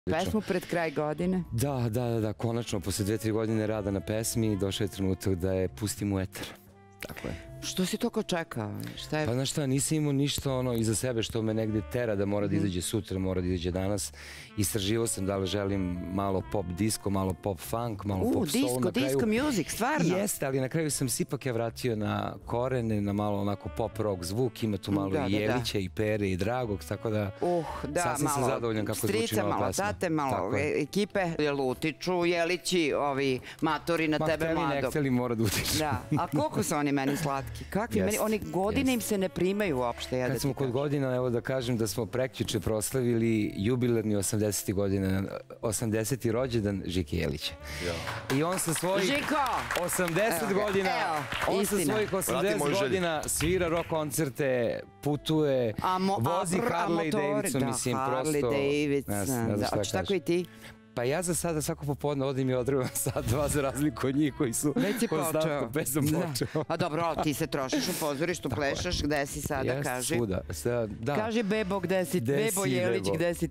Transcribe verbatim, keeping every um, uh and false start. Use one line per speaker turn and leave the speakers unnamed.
Pesmu pred kraj godine.
Da, da, da, da, konačno, posle dve, tri godine rada na pesmi, došao je trenutak da je pustim u eter. Tako je.
Što si toko čekao? Šta je?
Pa znaš šta, nisam imao ništa ono iza sebe što me negde tera da mora da izađe sutra, mora da izađe danas. Istraživao sam da li želim malo pop disco, malo pop funk, malo
U,
pop soul.
disco, disco music, stvarno?
Jeste, ali na kraju sam se ipak je vratio na korene, na malo onako pop rock zvuk, ima tu malo i Jelića i Pere i Dragog, tako da
Uh, da,
sasvim sam
malo
zadovoljan kako zvuči
strica,
nova
malo
pesma.
tate, malo
Tako je.
ekipe, jel utiču Jelići, ovi matori na
Ma
tebe
hteli, ne
mladog.
hteli, mora da utiču.
Da, a koliko su oni meni slatki? Kakvi meni, oni godine im se ne primaju uopšte, ja da
Kad
ti
smo kod
kažem.
godina, evo da kažem da smo prekjuče proslavili jubilarni osamdeseti godina, osamdeseti rođendan Žike Jelića. I on sa svojih
Žiko!
osamdeset
Evo ga,
godina,
evo,
on sa
istina.
svojih osamdeset godina svira rock koncerte, putuje,
A mo- a
vozi
br- a
Harley
motori,
Davidson,
da,
mislim, prosto...
Harley
ne znam,
Davidson,
ne znam
da,
šta
hoćeš tako
kažem.
i ti?
Pa ja za sada svako popodne odim i odrevam sat, dva za razliku od njih koji su
Već si
konstantno
počeo.
bezom
Da.
počeo.
A dobro, ti se trošiš u pozorištu, plešaš, gde si sada,
Jeste,
kaži?
svuda, da.
Kaži Bebo gde si,
Gde
Bebo
si,
Jelić
Bebo?
gde si